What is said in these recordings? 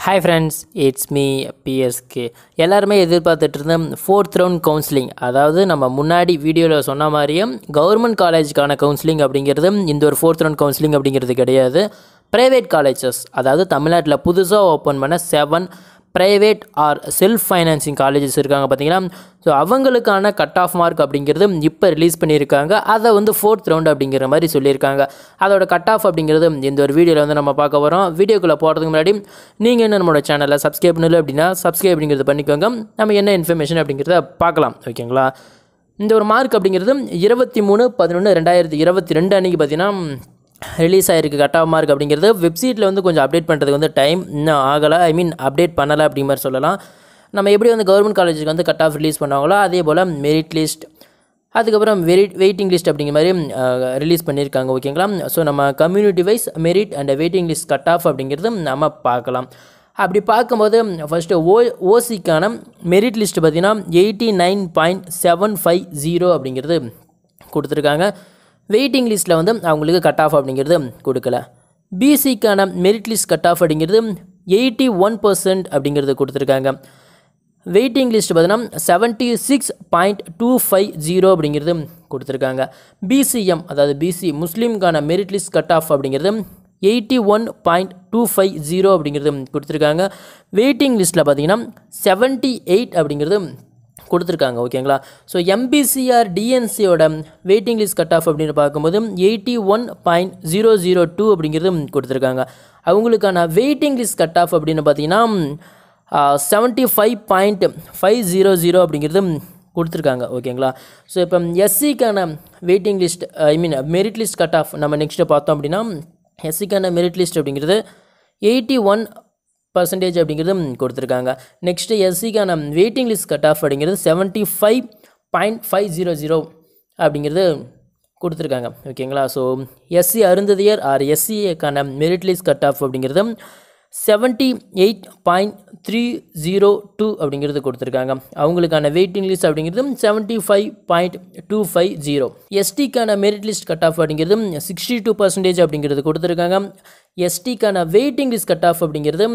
Hi friends, it's me PSK. எல்லாருமே எதிர்பார்த்துட்டு இருந்த ஃபோர்த் ரவுண்ட் கவுன்சிலிங், அதாவது நம்ம முன்னாடி வீடியோவில் சொன்ன மாதிரியே கவர்மெண்ட் காலேஜுக்கான கவுன்சிலிங் அப்படிங்கிறது இந்த ஒரு ஃபோர்த் ரவுண்ட் கவுன்சிலிங் அப்படிங்கிறது கிடையாது. ப்ரைவேட் காலேஜஸ், அதாவது தமிழ்நாட்டில் புதுசாக ஓப்பன் பண்ண 7 private or self financing colleges இருக்காங்க பார்த்தீங்களா. ஸோ அவங்களுக்கான கட் ஆஃப் மார்க் அப்படிங்கிறது இப்போ ரிலீஸ் பண்ணியிருக்காங்க. அதை வந்து ஃபோர்த் ரவுண்ட் அப்படிங்கிற மாதிரி சொல்லியிருக்காங்க. அதோட கட் ஆஃப் அப்படிங்கிறது இந்த ஒரு வீடியோவில் வந்து நம்ம பார்க்க வரோம். வீடியோக்குள்ளே போகிறதுக்கு முன்னாடி நீங்கள் என்ன நம்மளோட சேனலை சப்ஸ்கிரைப் பண்ணல அப்படின்னா சப்ஸ்கிரைப் அப்படிங்கிறது பண்ணிக்கோங்க. நம்ம என்ன இன்ஃபர்மேஷன் அப்படிங்கிறத பார்க்கலாம், ஓகேங்களா. இந்த ஒரு மார்க் அப்படிங்கிறது 23/11/2022 அன்றைக்கி பார்த்தீங்கன்னா ரிலீஸ் ஆகிருக்கு. கட் ஆஃப் மார்க் அப்படிங்கிறது வெப்சைட்டில் வந்து கொஞ்சம் அப்டேட் பண்ணுறதுக்கு வந்து டைம் இன்னும் ஆகலை, அப்டேட் பண்ணலை அப்படிங்கிற மாதிரி சொல்லலாம். நம்ம எப்படி வந்து கவர்மெண்ட் காலேஜுக்கு வந்து கட் ஆஃப் ரிலீஸ் பண்ணுவாங்களோ அதே போல் மெரிட் லிஸ்ட், அதுக்கப்புறம் வெயிட்டிங் லிஸ்ட் அப்படிங்கிற மாதிரி ரிலீஸ் பண்ணியிருக்காங்க, ஓகேங்களா. ஸோ நம்ம community wise merit and waiting list cut off அப்படிங்கிறது நம்ம பார்க்கலாம். அப்படி பார்க்கும்போது ஃபஸ்ட்டு ஓசிக்கான மெரிட் லிஸ்ட்டு பார்த்திங்கன்னா 89.750 அப்படிங்கிறது கொடுத்துருக்காங்க. வெயிட்டிங் லிஸ்ட்டில் வந்து அவங்களுக்கு கட் ஆஃப் அப்படிங்கிறது கொடுக்கல. பிசிக்கான மெரிட் லிஸ்ட் கட் ஆஃப் அப்படிங்கிறது 81% அப்படிங்கிறது கொடுத்துருக்காங்க. வெயிட்டிங் லிஸ்ட் பார்த்தீங்கன்னா 76.250 அப்படிங்கிறது கொடுத்துருக்காங்க. பிசிஎம், அதாவது பிசி முஸ்லீம்கான மெரிட் லிஸ்ட் கட் ஆஃப் அப்படிங்கிறது 81.250 அப்படிங்கிறது கொடுத்துருக்காங்க. வெயிட்டிங் லிஸ்ட்டில் பார்த்தீங்கன்னா 78 அப்படிங்கிறது கொடுத்துருக்காங்க, ஓகேங்களா. ஸோ எம்பிசிஆர் டிஎன்சியோட வெயிட்டிங் லிஸ்ட் கட் ஆஃப் அப்படின்னு பார்க்கும்போது 81.002 அப்படிங்கிறது கொடுத்துருக்காங்க. அவங்களுக்கான வெயிட்டிங் லிஸ்ட் கட் ஆஃப் அப்படின்னு பார்த்தீங்கன்னா 75.500 அப்படிங்கிறது கொடுத்துருக்காங்க, ஓகேங்களா. ஸோ இப்போ எஸ்சிக்கான waiting list merit list cut off நம்ம நெக்ஸ்ட்டு பார்த்தோம் அப்படின்னா எஸ்சிக்கான மெரிட் லிஸ்ட் அப்படிங்கிறது 81% அப்படிங்கிறது கொடுத்துருக்காங்க. நெக்ஸ்ட்டு எஸ்சிக்கான வெயிட்டிங் லிஸ்ட் கட் ஆஃப் அப்படிங்கிறது 75.500 அப்படிங்கிறது கொடுத்துருக்காங்க, ஓகேங்களா. ஸோ எஸ்சி அருந்ததியர் ஆர் எஸ்சிக்கான மெரிட் லிஸ்ட் கட் ஆஃப் அப்படிங்கிறது 78.302 அப்படிங்கிறது கொடுத்துருக்காங்க. அவங்களுக்கான வெயிட்டிங் லிஸ்ட் அப்படிங்கிறது 75.250. எஸ்டிக்கான மெரிட் லிஸ்ட் கட் ஆஃப் அப்படிங்கிறது 62% அப்படிங்கிறது கொடுத்துருக்காங்க. எஸ்டிக்கான வெயிட்டிங் லிஸ்ட் கட் ஆஃப் அப்படிங்கிறது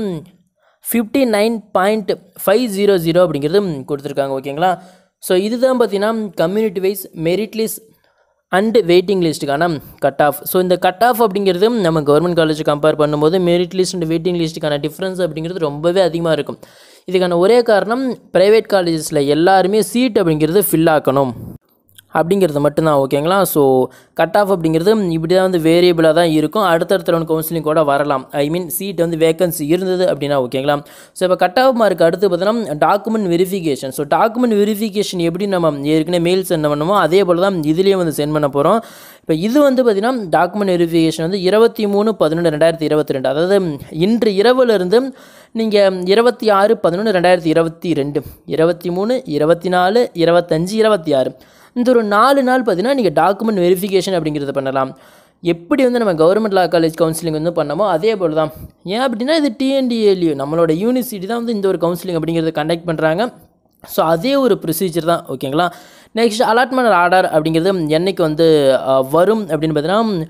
59.500 அப்படிங்கிறது கொடுத்துருக்காங்க, ஓகேங்களா. ஸோ இதுதான் பார்த்தீங்கன்னா community wise merit list and waiting லிஸ்ட்டுக்கான கட் ஆஃப். ஸோ இந்த கட் ஆஃப் அப்படிங்கிறது நம்ம கவர்மெண்ட் காலேஜ் கம்பேர் பண்ணும்போது மெரிட் லிஸ்ட் அண்ட் வெயிட்டிங் லிஸ்ட்டுக்கான டிஃப்ரென்ஸ் அப்படிங்கிறது ரொம்பவே அதிகமாக இருக்கும். இதுக்கான ஒரே காரணம் ப்ரைவேட் காலேஜஸில் எல்லாருமே சீட் அப்படிங்கிறது ஃபில் ஆக்கணும் அப்படிங்கிறது மட்டும்தான், ஓகேங்களா. ஸோ கட் ஆஃப் அப்படிங்கிறது இப்படி தான் வந்து வேரியபிளாக தான் இருக்கும். அடுத்தடுத்த ரவுண்ட் கவுன்சிலிங் கூட வரலாம். சீட் வந்து வேகன்சி இருந்தது அப்படின்னா, ஓகேங்களா. ஸோ இப்போ கட் ஆஃப் மார்க் அடுத்து பார்த்தோன்னா document verification. So document verification எப்படி நம்ம ஏற்கனவே மெயில் சென்ட் பண்ணணுமோ அதே போல் தான் இதுலேயும் வந்து சென்ட் பண்ண போகிறோம். இப்போ இது வந்து பார்த்திங்கன்னா டாக்குமெண்ட் வெரிஃபிகேஷன் வந்து 23/11/2022, அதாவது இன்று இரவுலேருந்து நீங்கள் 26/11/2022, 23, 24, 25, 26 இந்த ஒரு 4 நாள் பார்த்தீங்கன்னா நீங்கள் டாக்குமெண்ட் வெரிஃபிகேஷன் அப்படிங்கிறத பண்ணலாம். எப்படி வந்து நம்ம கவர்மெண்ட் லா காலேஜ் கவுன்சிலிங் வந்து பண்ணமோ அதே போல் தான். ஏன் அப்படின்னா இது tndalu நம்மளோட யூனிவர்சிட்டி தான் வந்து இந்த ஒரு கவுன்சிலிங் அப்படிங்கிறத கண்டக்ட் பண்ணுறாங்க. ஸோ அதே ஒரு ப்ரொசீஜர் தான், ஓகேங்களா. நெக்ஸ்ட் அலாட்மெண்ட் ஆர்டர் அப்படிங்கிறது என்றைக்கு வந்து வரும் அப்படின்னு பார்த்தீங்கன்னா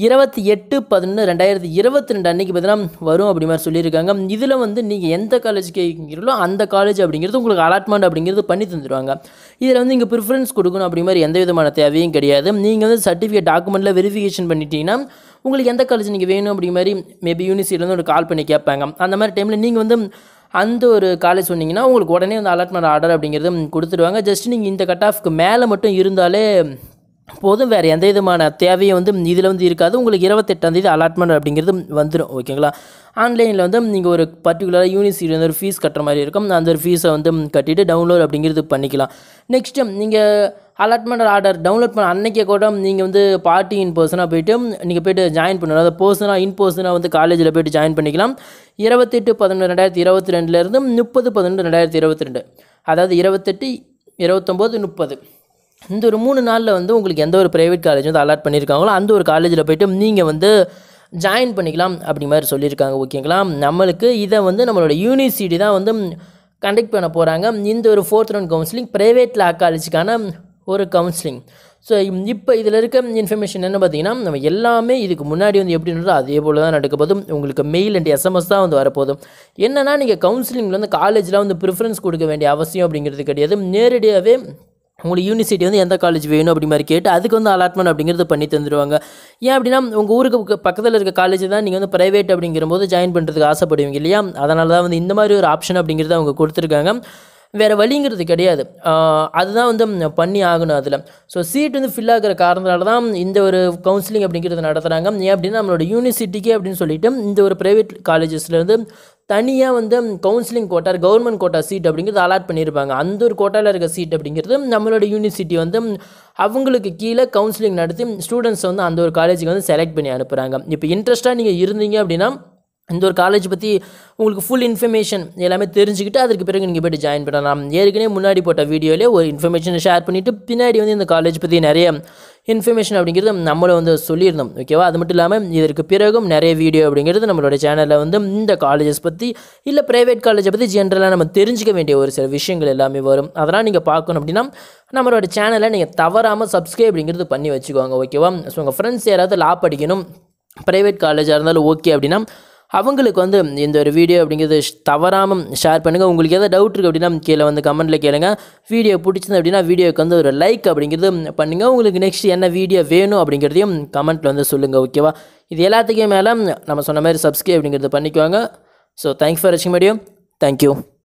28/11/2022 அன்றைக்கி பார்த்தீங்கன்னா வரும் அப்படி மாதிரி சொல்லியிருக்காங்க. இதில் வந்து நீங்கள் எந்த காலேஜ் கேட்குறீங்களோ அந்த காலேஜ் அப்படிங்கிறது உங்களுக்கு அலாட்மெண்ட் அப்படிங்கிறது பண்ணி தந்துடுவாங்க. இதில் வந்து இங்கே ப்ரிஃபரன்ஸ் கொடுக்கணும் அப்படி மாதிரி எந்த விதமான தேவையும் கிடையாது. நீங்கள் வந்து சர்டிஃபிகேட் டாக்குமெண்ட்டில் வெரிஃபிகேஷன் பண்ணிட்டீங்கன்னா உங்களுக்கு எந்த காலேஜ் நீங்கள் வேணும் அப்படி மாதிரி மேபி யூனிவர்சிட்டிலேருந்து ஒரு கால் பண்ணி கேட்பாங்க. அந்த மாதிரி டைமில் நீங்கள் வந்து அந்த ஒரு காலேஜ் சொன்னீங்கன்னா உங்களுக்கு உடனே வந்து அலாட்மெண்ட் ஆர்டர் அப்படிங்கிறது கொடுத்துடுவாங்க. ஜஸ்ட் நீங்கள் இந்த கட் ஆஃப்க்கு மேலே மட்டும் இருந்தாலே போதும், வேறு எந்த விதமான தேவையும் வந்து இதில் வந்து இருக்காது. உங்களுக்கு 28ஆம் தேதி அலாட்மெண்ட் அப்படிங்கிறது வந்துடும், ஓகேங்களா. ஆன்லைனில் வந்து நீங்கள் ஒரு பர்டிகுலராக யூனிவர்சிட்டி வந்து ஒரு ஃபீஸ் கட்டுற மாதிரி இருக்கும். அந்த ஒரு ஃபீஸை வந்து கட்டிட்டு டவுன்லோட் அப்படிங்கிறது பண்ணிக்கலாம். நெக்ஸ்ட்டு நீங்கள் அலாட்மெண்ட் ஆர்டர் டவுன்லோட் பண்ண அன்றைக்கே கூட நீங்கள் வந்து பார்ட்டி இன் பர்சனாக போய்ட்டு நீங்கள் போய்ட்டு ஜாயின் பண்ணணும். அதாவது இன் பர்சனாக வந்து காலேஜில் போய்ட்டு ஜாயின் பண்ணிக்கலாம். 28/11/2022 30/11/2022, அதாவது 28, 29, 30 இந்த ஒரு 3 நாளில் வந்து உங்களுக்கு எந்த ஒரு ப்ரைவேட் காலேஜ் வந்து அலாட் பண்ணியிருக்காங்களோ அந்த ஒரு காலேஜில் போய்ட்டு நீங்கள் வந்து ஜாயின் பண்ணிக்கலாம் அப்படி மாதிரி சொல்லியிருக்காங்க, ஓகேங்களா. நம்மளுக்கு இதை வந்து நம்மளோட யூனிவர்சிட்டி தான் வந்து கண்டக்ட் பண்ண போகிறாங்க. இந்த ஒரு fourth round counselling private law காலேஜுக்கான ஒரு கவுன்சிலிங். ஸோ இப்போ இதில் இருக்க இன்ஃபர்மேஷன் என்ன பார்த்தீங்கன்னா, நம்ம எல்லாமே இதுக்கு முன்னாடி வந்து எப்படி இருந்ததோ அதே போல் தான் நடக்க போதும். உங்களுக்கு மெயில் அண்ட் எஸ்எம்எஸ் தான் வந்து வரப்போதும். என்னென்னா நீங்கள் கவுன்சிலிங்கில் வந்து காலேஜில் வந்து ப்ரிஃபரன்ஸ் கொடுக்க வேண்டிய அவசியம் அப்படிங்கிறது கிடையாது. நேரடியாகவே உங்களுக்கு யூனிவர்சிட்டி வந்து எந்த காலேஜ் வேணும் அப்படி மாதிரி கேட்டு அதுக்கு வந்து அலாட்மெண்ட் அப்படிங்கிறது பண்ணி தந்துடுவாங்க. ஏன் அப்படின்னா உங்கள் ஊருக்கு பக்கத்தில் இருக்க காலேஜ் தான் நீங்கள் வந்து ப்ரைவேட் அப்படிங்கிறபோது ஜாயின் பண்ணுறதுக்கு ஆசைப்படுவீங்க இல்லையா? அதனால தான் வந்து இந்த மாதிரி ஒரு ஆப்ஷன் அப்படிங்கிறத அவங்க கொடுத்துருக்காங்க. வேறு வழிங்கிறது கிடையாது. அதுதான் வந்து பண்ணி ஆகணும் அதில். ஸோ சீட் வந்து ஃபில் ஆகிற காரணத்தால தான் இந்த ஒரு கவுன்சிலிங் அப்படிங்கிறது நடத்துகிறாங்க. ஏன் அப்படின்னா நம்மளோட யூனிவர்சிட்டிக்கு அப்படின்னு சொல்லிட்டு இந்த ஒரு ப்ரைவேட் காலேஜஸ்லேருந்து தனியாக வந்து counselling quota government quota seat அப்படிங்கிறது அலாட் பண்ணியிருப்பாங்க. அந்த ஒரு கோட்டாவில் இருக்க சீட் அப்படிங்கிறது நம்மளோட யூனிவர்சிட்டி வந்து அவங்களுக்கு கீழே கவுன்சிலிங் நடத்தி ஸ்டூடெண்ட்ஸ் வந்து அந்த ஒரு காலேஜுக்கு வந்து செலக்ட் பண்ணி அனுப்புகிறாங்க. இப்போ இன்ட்ரெஸ்ட்டாக நீங்கள் இருந்தீங்க அப்படின்னா இந்த ஒரு காலேஜ் பற்றி உங்களுக்கு ஃபுல் இன்ஃபர்மேஷன் எல்லாமே தெரிஞ்சுக்கிட்டு அதற்கு பிறகு நீங்கள் போய்ட்டு ஜாயின் பண்ணலாம். ஏற்கனவே முன்னாடி போட்ட வீடியோவிலே ஒரு இன்ஃபர்மேஷனை ஷேர் பண்ணிவிட்டு பின்னாடி வந்து இந்த காலேஜ் பற்றி நிறைய இன்ஃபர்மேஷன் அப்படிங்கிறது நம்மளும் வந்து சொல்லியிருந்தோம். ஓகேவா? அது மட்டும் இல்லாமல் இதற்கு பிறகும் நிறைய வீடியோ அப்படிங்கிறது நம்மளோட சேனலில் வந்து இந்த காலேஜஸ் பற்றி இல்லை ப்ரைவேட் காலேஜை பற்றி ஜென்ரலாக நம்ம தெரிஞ்சிக்க வேண்டிய ஒரு சில விஷயங்கள் எல்லாமே வரும். அதெல்லாம் நீங்கள் பார்க்கணும் அப்படின்னா நம்மளோட சேனலை நீங்கள் தவறாமல் சப்ஸ்கிரைப் அப்படிங்கிறது பண்ணி வச்சுக்கோங்க. ஓகேவா? ஸோ உங்கள் ஃப்ரெண்ட்ஸ் யாராவது லா படிக்கணும் ப்ரைவேட் காலேஜாக இருந்தாலும் ஓகே அப்படின்னா அவங்களுக்கு வந்து இந்த ஒரு வீடியோ அப்படிங்கிறது தவறாமல் ஷேர் பண்ணுங்கள். உங்களுக்கு எதாவது டவுட் இருக்குது அப்படின்னா கீழே வந்து கமெண்ட்டில் கேளுங்க. வீடியோ பிடிச்சிருந்து அப்படின்னா வீடியோக்கு வந்து ஒரு லைக் அப்படிங்கிறது பண்ணுங்கள். உங்களுக்கு நெக்ஸ்ட் என்ன வீடியோ வேணும் அப்படிங்கிறதையும் கமெண்ட்டில் வந்து சொல்லுங்கள். ஓகேவா? இது எல்லாத்துக்கும் மேலே நம்ம சொன்ன மாதிரி சப்ஸ்கிரைப் அப்படிங்கிறது பண்ணிக்குவாங்க. ஸோ தேங்க்ஸ் ஃபார் வாட்சிங் வீடியோ. தேங்க்யூ.